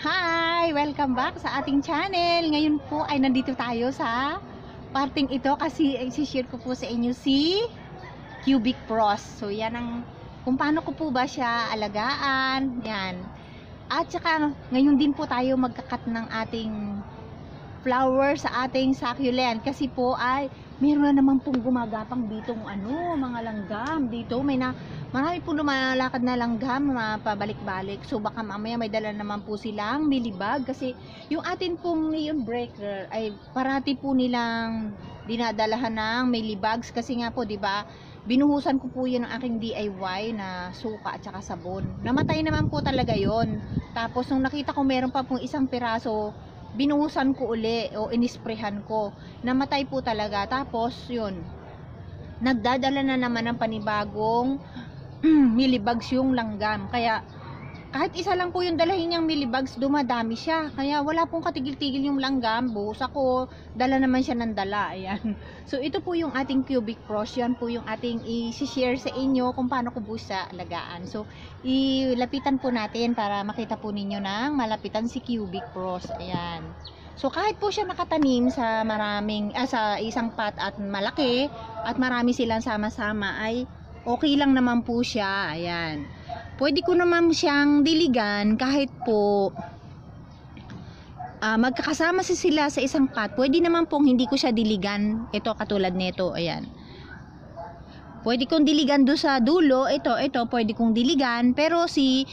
Hi! Welcome back sa ating channel. Ngayon po ay nandito tayo sa parting ito kasi i-share ko po sa inyo si cubic frost. So yan ang kung paano ko po ba siya alagaan. Yan. At saka ngayon din po tayo magkakat ng ating flower sa ating succulent kasi po ay meron na naman pong gumagapang dito mga langgam dito. Marami po lumalakad na langgam, pabalik-balik. So baka mamaya may dala naman po silang milibag kasi yung atin pong neon breaker ay parati po nilang dinadalahan ng milibags kasi nga po 'di ba? Binuhusan ko po 'yan ng aking DIY na suka at saka sabon. Namatay naman po talaga 'yon. Tapos nung nakita ko meron pa pong isang piraso, binuhusan ko uli o inisprehan ko. Namatay po talaga. Tapos 'yun. Nagdadala na naman ng panibagong millibugs yung langgam. Kaya kahit isa lang po yung dalahin niyang millibugs, dumadami siya. Kaya wala pong katigil-tigil yung langgam. Buhos ako, dala naman siya ng dala. Ayan. So ito po yung ating cubic frost. Yan po yung ating i-share sa inyo kung paano ko po siya alagaan. So ilapitan po natin para makita po ninyo ng malapitan si cubic frost. Ayan. So kahit po siya nakatanim sa sa isang pot at malaki at marami silang sama-sama ay okay lang naman po siya. Ayan. Pwede ko naman siyang diligan kahit po magkakasama sila sa isang pot. Pwede naman pong hindi ko siya diligan. Ito katulad nito. Ayan. Pwede kong diligan do sa dulo. Ito pwede kong diligan. Pero si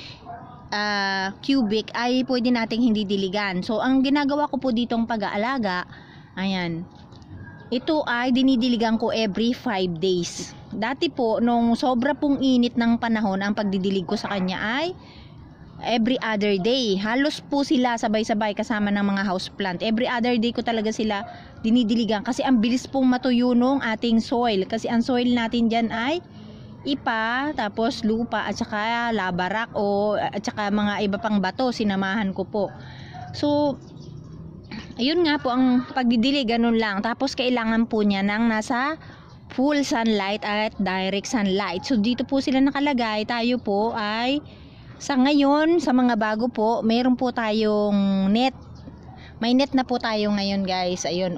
cubic ay pwede nating hindi diligan. So ang ginagawa ko po ditong pag-aalaga, ayan, ito ay dinidiligan ko every 5 days. Dati po nung sobra pong init ng panahon, ang pagdidilig ko sa kanya ay every other day. Halos po sila sabay-sabay kasama ng mga houseplant. Every other day ko talaga sila dinidiligan kasi ang bilis pong matuyo nung ating soil. Kasi ang soil natin dyan ay ipa, tapos lupa at saka lava rock at saka mga iba pang bato, sinamahan ko po. So ayun nga po ang pagdidilig, ganun lang. Tapos kailangan po niya ng nasa full sunlight at direct sunlight. So dito po sila nakalagay. Tayo po ay sa ngayon, sa mga bago po, meron po tayong net. May net na po tayo ngayon, guys. Ayun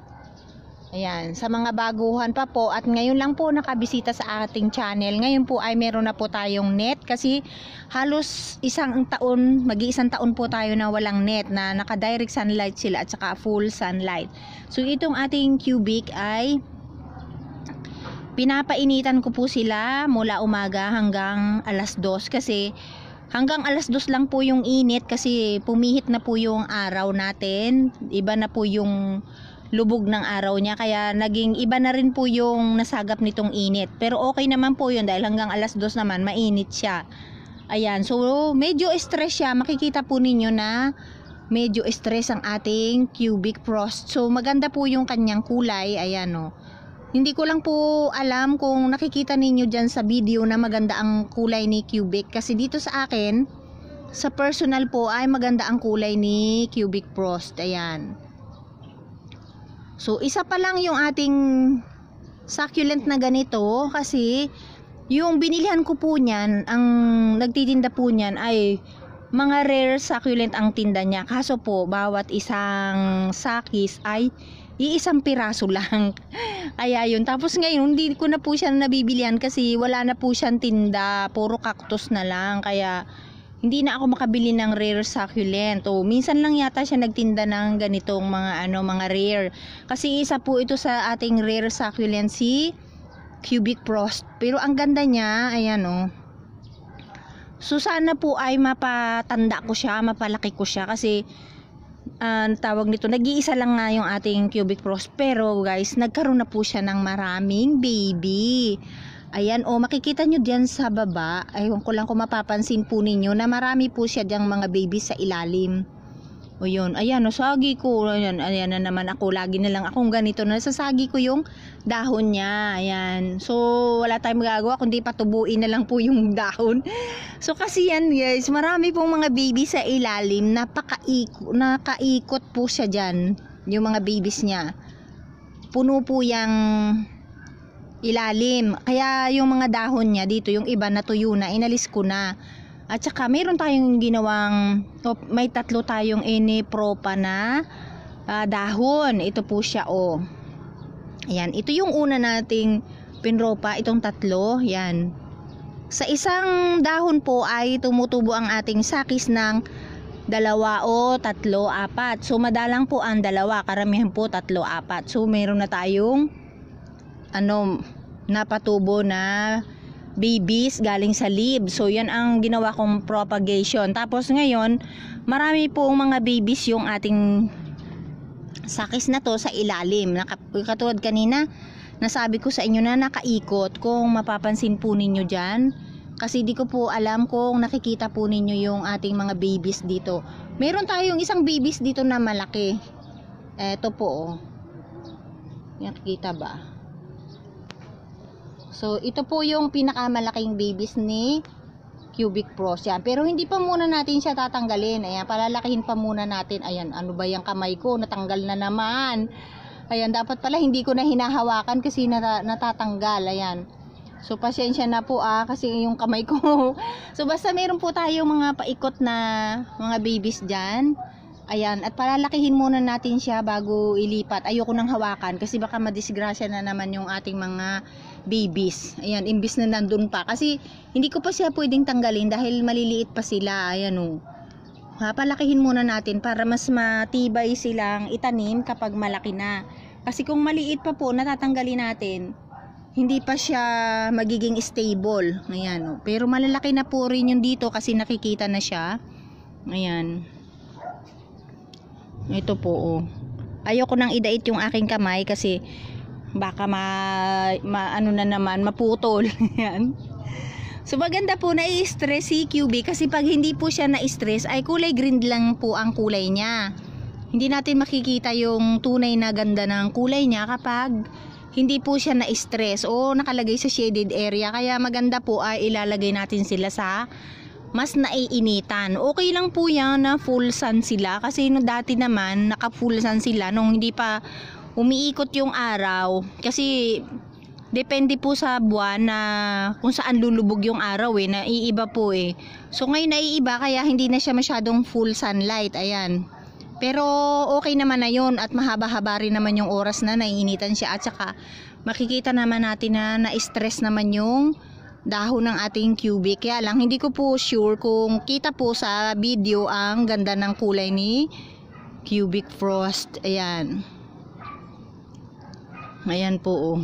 Ayan, sa mga baguhan pa po at ngayon lang po nakabisita sa ating channel. Ngayon po ay meron na po tayong net kasi halos mag-iisang taon po tayo na walang net na naka-direct sunlight sila at saka full sunlight. So itong ating cubic ay pinapainitan ko po sila mula umaga hanggang 2:00 kasi hanggang 2:00 lang po yung init kasi pumihit na po yung araw natin. Iba na po yung lubog ng araw niya kaya naging iba na rin po yung nasagap nitong init. Pero okay naman po yun dahil hanggang 2:00 naman mainit siya. Ayan, so medyo stress siya. Makikita po ninyo na medyo stress ang ating cubic frost. So maganda po yung kanyang kulay. Ayan Hindi ko lang po alam kung nakikita ninyo dyan sa video na maganda ang kulay ni cubic. Kasi dito sa akin, sa personal po ay maganda ang kulay ni cubic frost. Ayan. So isa pa lang yung ating succulent na ganito kasi yung binilihan ko po niyan, ang nagtitinda po niyan ay mga rare succulent ang tinda niya. Kaso po bawat isang sakis ay iisang piraso lang. Kaya yun. Tapos ngayon hindi ko na po siya nabibilihan kasi wala na po siyang tinda. Puro cactus na lang. Kaya hindi na ako makabili ng rare succulent. Minsan lang yata siya nagtinda ng ganitong mga rare. Kasi isa po ito sa ating rare succulent, si cubic frost. Pero ang ganda niya, ayan So sana po ay mapatanda ko siya, mapalaki ko siya kasi tawag nito, nag-iisa lang nga yung ating cubic frost. Pero guys, nagkaroon na po siya ng maraming baby. Ayan, makikita nyo diyan sa baba. Ayun ko lang kung mapapansin po ninyo na marami po siya diyang mga baby sa ilalim. Yun, ayan, sagi ko. Ayan na naman ako. Lagi na lang akong ganito. Nasasagi ko yung dahon niya. Ayan. So, wala tayong magagawa kundi patubuin na lang po yung dahon. So, kasi yan guys, marami pong mga baby sa ilalim. Nakaikot po siya dyan. Yung mga babies niya. Puno po yung ilalim. Kaya yung mga dahon niya dito, yung iba natuyo na, inalis ko na. At saka mayroon tayong ginawang, may 3 tayong propa na dahon. Ito po siya, Ayan, ito yung una nating pinropa, itong 3, yan. Sa isang dahon po ay tumutubo ang ating sakis ng 2 o 3, 4. So madalang po ang 2, karamihan po 3, 4. So meron na tayong napatubo na babies galing sa leaves. So yan ang ginawa kong propagation. Tapos ngayon, marami po mga babies yung ating sakis na to sa ilalim. Katulad kanina, nasabi ko sa inyo na nakaikot, kung mapapansin po ninyo dyan. Kasi di ko po alam kung nakikita po ninyo yung ating mga babies dito. Meron tayong isang babies dito na malaki. Eto po, nakikita ba? So ito po yung pinakamalaking babies ni cubic frost yan. Pero hindi pa muna natin siya tatanggalin. Ayan, palalakihin pa muna natin. Ayan, ano ba yung kamay ko? Natanggal na naman. Ayan, dapat pala hindi ko na hinahawakan kasi natatanggal. Ayan. So pasensya na po kasi yung kamay ko. So basta meron po tayong mga paikot na mga babies dyan. Ayan, at palalakihin muna natin siya bago ilipat. Ayoko nang hawakan kasi baka madisgrasya na naman yung ating mga babies. Ayan, imbis na nandun pa. Kasi hindi ko pa siya pwedeng tanggalin dahil maliliit pa sila. Ayan palakihin muna natin para mas matibay silang itanim kapag malaki na. Kasi kung maliit pa po, natatanggalin natin, hindi pa siya magiging stable. Ayan, pero malalaki na po rin yung dito kasi nakikita na siya. Ayan. Ito po, ayoko nang idait yung aking kamay kasi baka maputol. Yan. So maganda po na i-stress si QB kasi pag hindi po siya na-stress ay kulay green lang po ang kulay niya. Hindi natin makikita yung tunay na ganda ng kulay niya kapag hindi po siya na-stress o nakalagay sa shaded area. Kaya maganda po ay ilalagay natin sila sa mas naiinitan. Okay lang po yan na full sun sila kasi dati naman naka full sun sila nung hindi pa umiikot yung araw. Kasi depende po sa buwan na kung saan lulubog yung araw naiiba po So ngayon naiiba kaya hindi na siya masyadong full sunlight. Ayan. Pero okay naman na yun at mahaba-haba rin naman yung oras na naiinitan siya at saka makikita naman natin na na-stress naman yung dahon ng ating cubic. Kaya lang hindi ko po sure kung kita po sa video ang ganda ng kulay ni cubic frost. Ayan. Ayan po.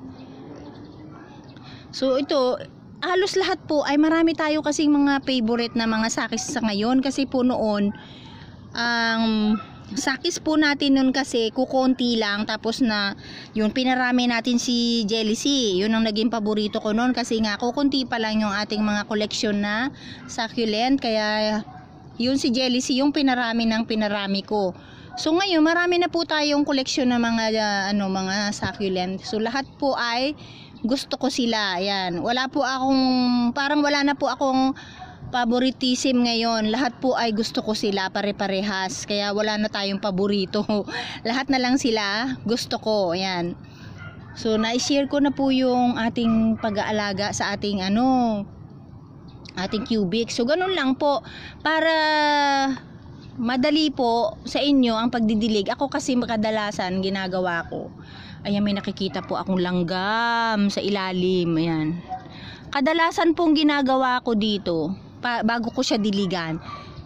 So ito, halos lahat po ay marami tayo kasing mga favorite na mga sakis sa ngayon. Kasi po noon, ang sakis po natin nun kasi kukonti lang. Tapos na yun, pinarami natin si Jelly C. Yun ang naging paborito ko noon kasi nga kukonti pa lang yung ating mga collection na succulent. Kaya yun si Jelly C yung pinarami ko. So ngayon marami na po tayong collection ng mga mga succulent. So lahat po ay gusto ko sila. Ayan. Wala na po akong favoritism ngayon. Lahat po ay gusto ko sila pare-parehas. Kaya wala na tayong paborito. Lahat na lang sila gusto ko. Ayan. So na-share ko na po yung ating pag-aalaga sa ating ating cubic. So ganun lang po para madali po sa inyo ang pagdidilig. Ako kasi kadalasan ginagawa ko. Ayan, may nakikita po akong langgam sa ilalim. Ayan. Kadalasan pong ginagawa ko dito, bago ko siya diligan,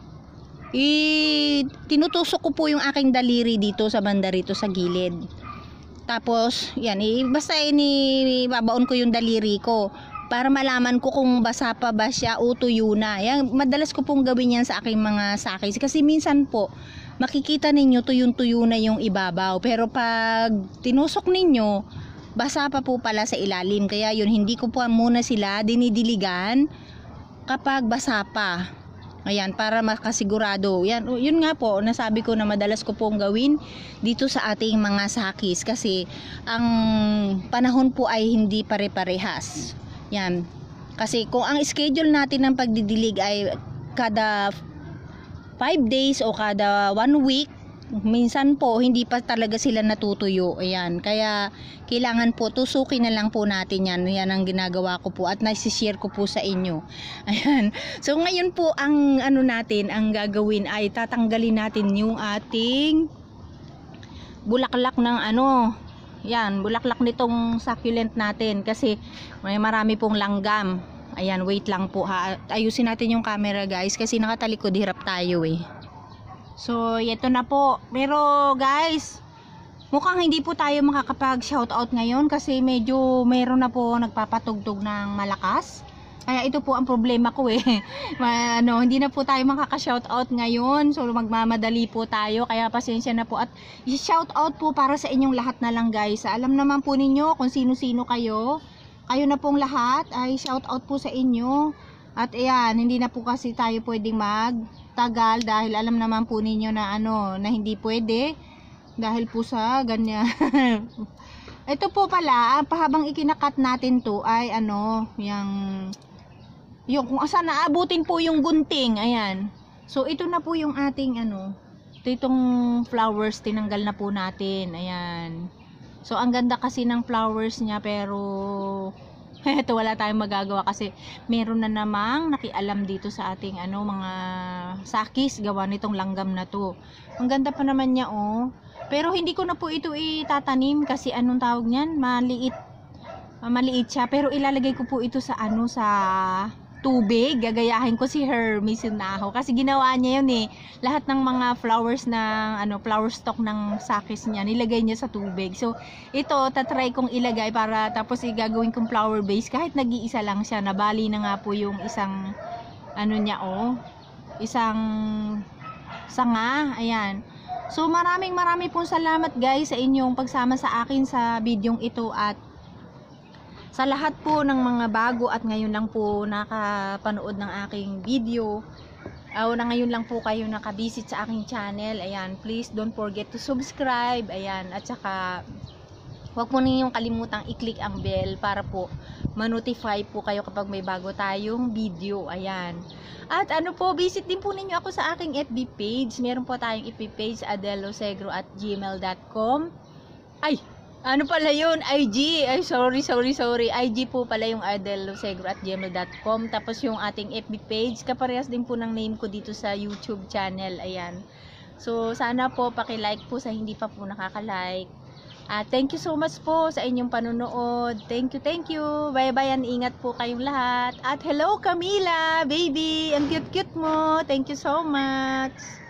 tinutusok ko po yung aking daliri dito sa banda rito sa gilid. Tapos, yan, basta babaon ko yung daliri ko para malaman ko kung basa pa ba siya o tuyo na. Yan, madalas ko pong gawin yan sa aking mga sakis. Kasi minsan po, makikita ninyo tuyong-tuyo na yung ibabaw. Pero pag tinusok ninyo, basa pa po pala sa ilalim. Kaya yun, hindi ko po muna sila dinidiligan kapag basa pa. Ayan, para makasigurado. Yan, yun nga po, nasabi ko na madalas ko pong gawin dito sa ating mga sakis. Kasi ang panahon po ay hindi pare-parehas. Yan. Kasi kung ang schedule natin ng pagdidilig ay kada 5 days o kada 1 week, minsan po hindi pa talaga sila natutuyo. Ayan, kaya kailangan po tusukin na lang po natin yan. Yan ang ginagawa ko po at nai-share ko po sa inyo. Ayan, so ngayon po ang ano natin, ang gagawin ay tatanggalin natin yung ating bulaklak ng ano, yan, bulaklak nitong succulent natin kasi may marami pong langgam. Ayan, wait lang po ha, ayusin natin yung camera guys kasi nakatalikod, hirap tayo eh. So, ito na po. Pero guys, mukhang hindi po tayo makakapag shoutout ngayon kasi medyo meron na po nagpapatugtog ng malakas. Kaya ito po ang problema ko eh. Hindi na po tayo makaka-shoutout ngayon. So, magmamadali po tayo. Kaya pasensya na po. At i-shoutout po para sa inyong lahat na lang guys. Alam naman po ninyo kung sino-sino kayo. Kayo na pong lahat ay shoutout po sa inyo. At ayan, hindi na po kasi tayo pwedeng magtagal dahil alam naman po ninyo na na hindi pwede dahil po sa ganyan. Ito po pala, pahabang ikinakat natin to ay yung kung asa naabutin po yung gunting, ayan. So ito na po yung ating itong flowers tinanggal na po natin, ayan. So ang ganda kasi ng flowers niya pero ito wala tayong magagawa kasi meron na namang nakialam dito sa ating mga sakis gawa nitong langgam na to. Ang ganda pa naman niya oh. Pero hindi ko na po ito itatanim kasi anong tawag niyan? Maliit siya pero ilalagay ko po ito sa sa tubig. Gagayahin ko si Hermes Naho kasi ginawa niya yun eh. Lahat ng mga flowers ng flower stock ng sakis niya nilagay niya sa tubig. So ito tatry kong ilagay para tapos igagawin kong flower base kahit nag-iisa lang siya. Nabali na nga po yung isang niya isang sanga. Ayan. So maraming pong salamat guys sa inyong pagsama sa akin sa bidyong ito at sa lahat po ng mga bago at ngayon lang po nakapanood ng aking video o na ngayon lang po kayo nakabisit sa aking channel, ayan, please don't forget to subscribe, ayan, at saka huwag po ninyong kalimutang i-click ang bell para po ma-notify po kayo kapag may bago tayong video, ayan. At visit din po ninyo ako sa aking FB page, meron po tayong FB page, adelosegro@gmail.com. Ay! Pala yun? IG. Ay, sorry. IG po pala yung adelosegro@gmail.com. Tapos yung ating FB page, kaparehas din po ng name ko dito sa YouTube channel. Ayan. So, sana po paki-like po sa hindi pa po nakaka-like. Thank you so much po sa inyong panonood. Thank you. Bye-bye and ingat po kayong lahat. At hello Camila, baby. Ang cute-cute mo. Thank you so much.